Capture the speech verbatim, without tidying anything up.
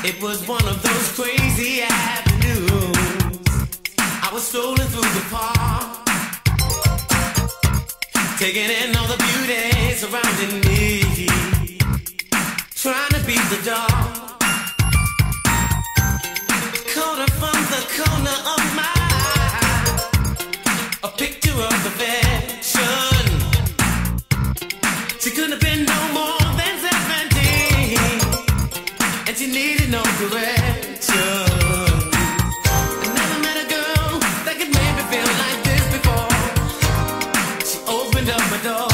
It was one of those crazy avenues. I was strolling through the park, taking in all the beauty surrounding me, trying to beat the dark. Caught her from the corner of my eye, a picture of affection. She couldn't have been no more than seventeen, and she needed no direction. I never met a girl that could make me feel like this before. She opened up my door.